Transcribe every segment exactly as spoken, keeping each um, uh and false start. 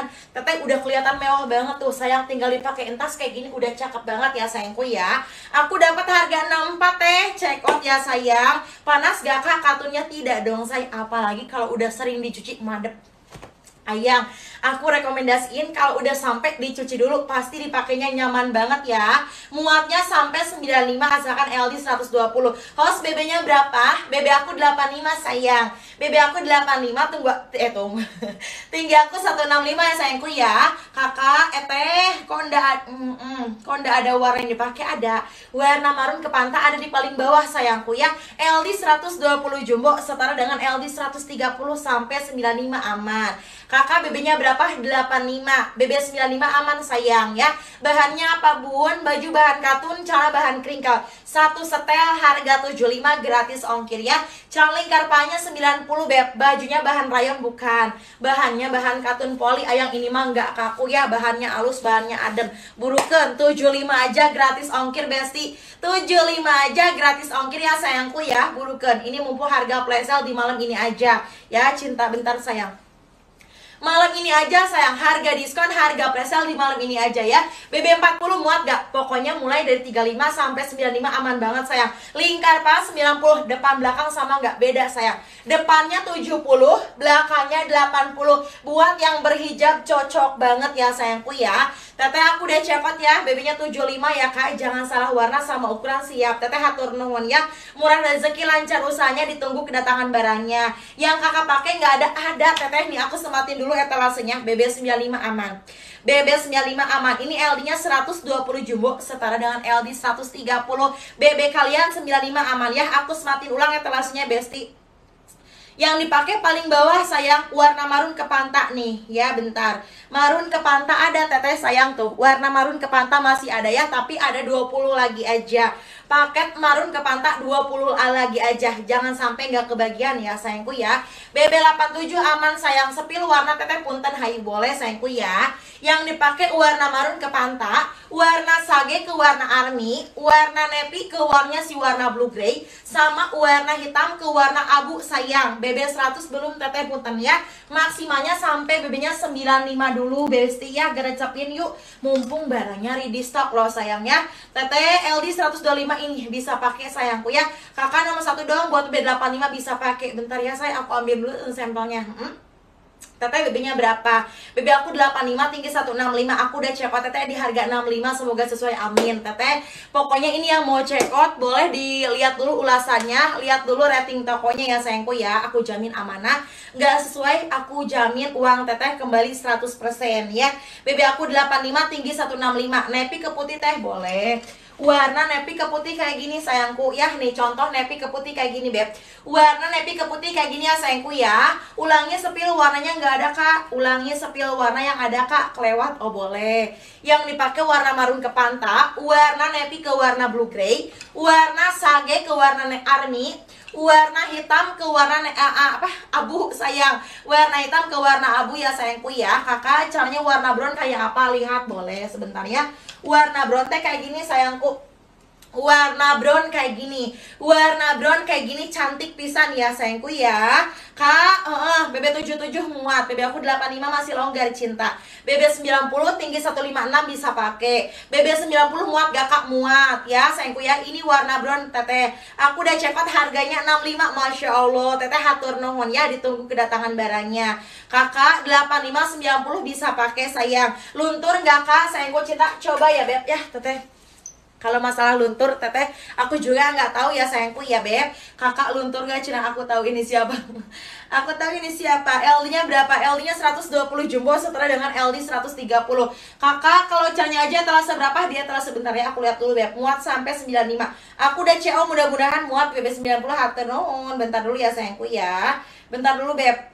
kan. Teteh udah kelihatan mewah banget tuh sayang, tinggal dipakai entas kayak gini udah cakep banget ya sayangku ya. Aku dapat harga enam puluh empat teh, check out ya sayang. Panas gak kak katunnya? Tidak dong sayang, apalagi kalau udah sering dicuci madep. Ayang, aku rekomendasiin kalau udah sampai dicuci dulu pasti dipakainya nyaman banget ya. Muatnya sampai sembilan puluh lima asalkan L D seratus dua puluh. Host B B-nya berapa? B B aku delapan puluh lima sayang. B B aku delapan puluh lima, tunggu eh tunggu. Tinggi aku seratus enam puluh lima ya sayangku ya. Kakak, eh teh, kok ndak mm, mm, kok ndak ada warna yang dipakai? Ada. Warna marun kepanta ada di paling bawah sayangku ya. L D seratus dua puluh jumbo setara dengan L D seratus tiga puluh sampai sembilan puluh lima aman. Kakak B B-nya berapa? delapan puluh lima. B B sembilan puluh lima aman sayang ya. Bahannya apa bun? Baju bahan katun, celana bahan kringkel. Satu setel harga tujuh puluh lima gratis ongkir ya. Celana lingkar pahanya sembilan puluh beb. Bajunya bahan rayon bukan. Bahannya bahan katun poli. Ayang ini mah nggak kaku ya. Bahannya halus, bahannya adem. Burukan tujuh puluh lima aja gratis ongkir besti. tujuh puluh lima aja gratis ongkir ya sayangku ya. Burukan. Ini mumpung harga flash sale di malam ini aja. Ya cinta bentar sayang. Malam ini aja sayang, harga diskon, harga presale di malam ini aja ya. B B empat puluh muat gak? Pokoknya mulai dari tiga puluh lima sampai sembilan puluh lima aman banget sayang. Lingkar pas sembilan puluh, depan belakang sama gak? Beda sayang. Depannya tujuh puluh, belakangnya delapan puluh. Buat yang berhijab cocok banget ya sayangku ya. Teteh aku udah cepet ya, B B-nya tujuh puluh lima ya kak. Jangan salah warna sama ukuran siap. Teteh hatur nuhun ya. Murah rezeki, lancar usahanya, ditunggu kedatangan barangnya. Yang kakak pakai nggak ada? Ada teteh nih, aku sematin dulu etalasenya. B B sembilan puluh lima aman. B B sembilan puluh lima aman. Ini L D-nya seratus dua puluh jumbo setara dengan L D seratus tiga puluh. B B kalian sembilan puluh lima aman ya. Aku sematin ulang etalasenya besti. Yang dipakai paling bawah sayang warna marun kepanta nih ya. Bentar, marun kepanta ada teteh sayang tuh. Warna marun kepanta masih ada ya, tapi ada dua puluh lagi aja. Paket marun kepanta dua puluh lagi aja. Jangan sampai nggak kebagian ya sayangku ya. B B delapan puluh tujuh aman sayang. Sepil warna teteh punten hai boleh sayangku ya. Yang dipakai warna marun kepanta, warna sage ke warna army, warna navy ke warna si warna blue gray, sama warna hitam ke warna abu sayang. B B seratus belum teteh punten ya. Maksimalnya sampai B B-nya sembilan puluh lima dulu besti ya. Gerecepin yuk mumpung barangnya ready stock loh sayangnya. Teteh L D seratus dua puluh lima ini bisa pakai sayangku ya. Kakak nomor satu doang buat B B delapan puluh lima bisa pakai. Bentar ya saya, aku ambil dulu sampelnya. Hmm? Teteh B B-nya berapa? B B aku delapan puluh lima, tinggi seratus enam puluh lima. Aku udah check out teteh di harga enam puluh lima. Semoga sesuai, amin teteh. Pokoknya ini yang mau check out boleh dilihat dulu ulasannya, lihat dulu rating tokonya ya sayangku ya. Aku jamin amanah. Nggak sesuai, aku jamin uang teteh kembali seratus persen ya. B B aku delapan puluh lima, tinggi seratus enam puluh lima. Nepi ke putih teh boleh. Warna nepi ke putih kayak gini sayangku ya. Nih contoh nepi ke putih kayak gini beb. Warna nepi ke putih kayak gini ya sayangku ya. Ulangi sepil warnanya nggak ada kak. Ulangi sepil warna yang ada kak. Kelewat oh boleh. Yang dipakai warna marun ke panta, warna nepi ke warna blue gray, warna sage ke warna army, warna hitam ke warna uh, uh, apa abu sayang. Warna hitam ke warna abu ya sayangku ya. Kakak caranya warna brown kayak apa? Lihat boleh sebentar ya. Warna brown teh kayak gini sayangku. Warna brown kayak gini. Warna brown kayak gini cantik pisan ya sayangku ya. Kak, uh, uh, B B tujuh puluh tujuh muat. B B aku delapan puluh lima masih longgar cinta. B B sembilan puluh tinggi seratus lima puluh enam bisa pakai. B B sembilan puluh muat gak kak? Muat ya sayangku ya. Ini warna brown teteh. Aku udah check out harganya enam puluh lima. Masya Allah teteh hatur nuhun ya, ditunggu kedatangan barangnya. Kakak delapan puluh lima sembilan puluh bisa pakai sayang. Luntur gak kak? Sayangku cinta. Coba ya beb ya teteh. Kalau masalah luntur teteh aku juga nggak tahu ya sayangku ya beb. Kakak luntur gak? Cina aku tahu ini siapa. Aku tahu ini siapa. L D-nya berapa? L D-nya seratus dua puluh jumbo setara dengan L D seratus tiga puluh. Kakak kalau caranya aja telah seberapa? Dia telah sebentar ya. Aku lihat dulu beb. Muat sampai sembilan puluh lima. Aku udah C O, mudah-mudahan muat. B B sembilan puluh hatur nuhun. Bentar dulu ya sayangku ya. Bentar dulu beb.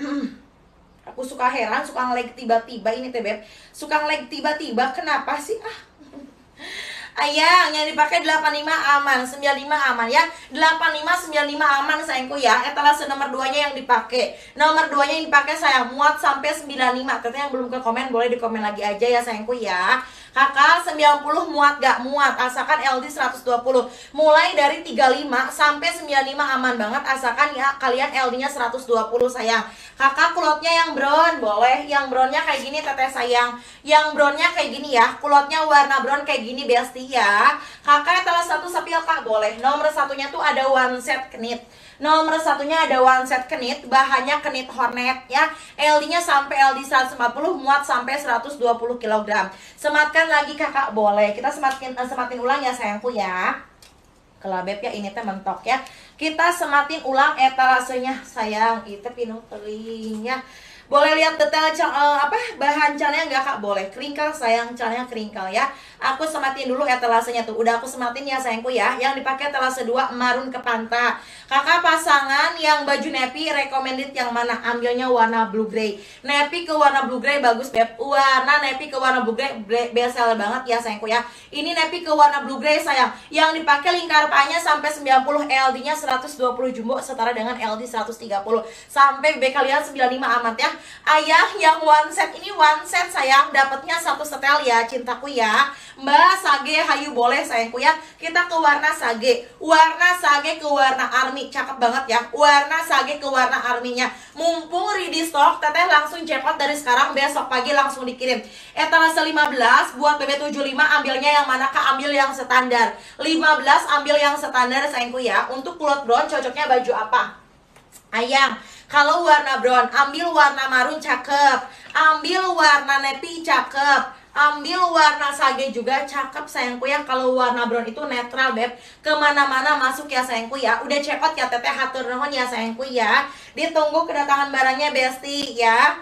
Aku suka heran, suka ngelag tiba-tiba ini teh beb. Suka ngelag tiba-tiba. Kenapa sih? Ah. Ayang, yang dipakai delapan puluh lima aman, sembilan puluh lima aman ya. delapan puluh lima, sembilan puluh lima aman sayangku ya. Etalase nomor dua-nya yang dipakai. Nomor dua-nya yang dipakai sayang, muat sampai sembilan puluh lima. Teteh yang belum ke komen boleh di komen lagi aja ya sayangku ya. Kakak sembilan puluh muat gak muat, asalkan L D seratus dua puluh. Mulai dari tiga puluh lima sampai sembilan puluh lima aman banget, asalkan ya kalian L D-nya seratus dua puluh sayang. Kakak kulotnya yang brown boleh, yang brownnya kayak gini teteh sayang. Yang brownnya kayak gini ya, kulotnya warna brown kayak gini besti ya. Kakak telah satu sepil kak boleh. Nomor satunya tuh ada one set knit. Nomor satunya ada one set knit, bahannya knit hornet ya. L D-nya sampai L D seratus empat puluh, muat sampai seratus dua puluh kilogram. Sematkan lagi kakak boleh. Kita sematin uh, sematin ulang ya sayangku ya. Kelabep ya, ini teh mentok ya. Kita sematin ulang etalasenya sayang. Itu pinung telingnya. Boleh lihat detail uh, apa bahan celananya nggak kak? Boleh. Kringkal sayang, celananya kringkal ya. Aku sematin dulu etalasenya tuh. Udah aku sematin ya sayangku ya. Yang dipakai etalase dua marun ke panta. Kakak pasangan yang baju nepi recommended yang mana? Ambilnya warna blue gray. Nepi ke warna blue gray bagus beb. Warna nepi ke warna blue gray best seller banget ya sayangku ya. Ini nepi ke warna blue gray sayang. Yang dipakai lingkar panjangnya sampai sembilan puluh, L D-nya seratus dua puluh jumbo setara dengan L D seratus tiga puluh. Sampai B kalian sembilan puluh lima amat ya. Ayah yang one set ini one set sayang, dapatnya satu setel ya cintaku ya. Mbak sage hayu boleh sayangku ya. Kita ke warna sage. Warna sage ke warna army, cakep banget ya. Warna sage ke warna arminya. Mumpung ready stock, teteh langsung check out dari sekarang, besok pagi langsung dikirim. Etalase lima belas buat B B tujuh puluh lima, ambilnya yang mana kak? Ambil yang standar. lima belas ambil yang standar sayangku ya. Untuk kulot brown cocoknya baju apa? Ayang, kalau warna brown, ambil warna marun cakep. Ambil warna navy cakep. Ambil warna sage juga cakep sayangku ya. Kalau warna brown itu netral beb, kemana-mana masuk ya sayangku ya. Udah check out ya teteh, hatur nuhun ya sayangku ya. Ditunggu kedatangan barangnya besti ya.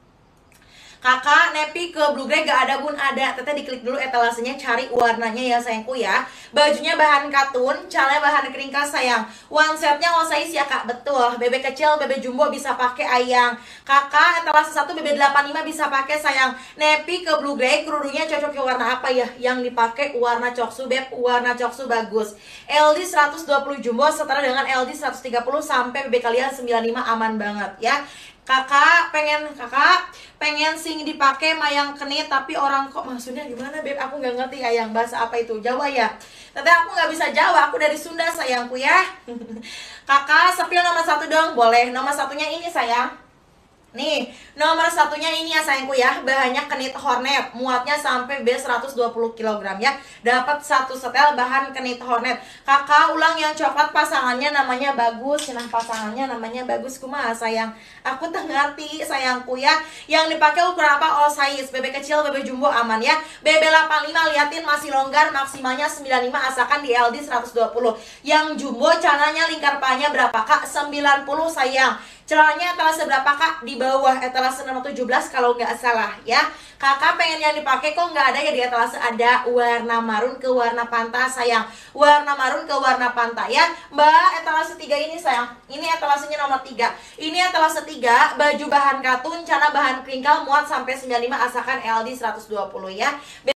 Kakak, nepi ke blue gray gak ada bun? Ada. Teteh diklik dulu etalasenya, cari warnanya ya sayangku ya. Bajunya bahan katun, calnya bahan kringkas sayang. One setnya one size ya kak, betul. Bebek kecil, bebek jumbo bisa pakai ayang. Kakak, etalase satu B B delapan puluh lima bisa pakai sayang. Nepi ke blue gray, kerudunya cocoknya warna apa ya? Yang dipakai warna coksu beb, warna coksu bagus. L D seratus dua puluh jumbo setara dengan L D seratus tiga puluh, sampai bebek kalian sembilan puluh lima aman banget ya. Kakak pengen kakak pengen sing dipakai mayang kenit, tapi orang kok maksudnya gimana beb? Aku nggak ngerti ayang, bahasa apa itu? Jawa ya? Tapi aku nggak bisa Jawa, aku dari Sunda sayangku ya. Kakak sepil nomor satu dong, boleh. Nomor satunya ini sayang. Nih, nomor satunya ini ya sayangku ya. Bahannya knit hornet, muatnya sampai B seratus dua puluh kilogram ya. Dapat satu setel bahan knit hornet. Kakak ulang yang coklat pasangannya namanya bagus. Nah, pasangannya namanya bagus kumaha sayang. Aku tak ngerti sayangku ya. Yang dipakai ukuran apa? All size. Bebek kecil, bebek jumbo aman ya. B B delapan puluh lima liatin masih longgar, maksimalnya sembilan puluh lima asalkan di L D seratus dua puluh. Yang jumbo celananya lingkar panjang berapa kak? sembilan puluh sayang. Celananya etalase berapa kak? Di bawah etalase nomor tujuh belas kalau nggak salah ya. Kakak pengen yang dipakai kok nggak ada ya di etalase? Ada warna marun ke warna panta sayang. Warna marun ke warna panta ya. Mbak, etalase tiga ini sayang. Ini etalasenya nomor tiga. Ini etalase tiga, baju bahan katun, celana bahan kringkal, muat sampai sembilan puluh lima asalkan L D seratus dua puluh ya.